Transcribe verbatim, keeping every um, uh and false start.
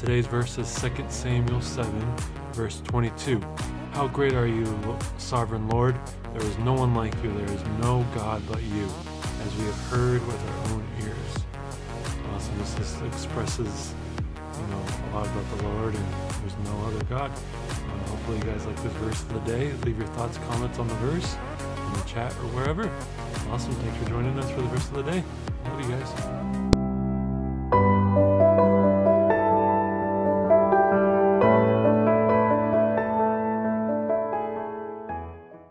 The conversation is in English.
Today's verse is Second Samuel seven, verse twenty-two. How great are you, sovereign Lord? There is no one like you. There is no God but you, as we have heard with our own ears. Awesome. This just expresses, you know, a lot about the Lord, and there's no other God. Uh, hopefully you guys like this verse of the day. Leave your thoughts, comments on the verse in the chat or wherever. Awesome. Thanks for joining us for the verse of the day. Love you guys.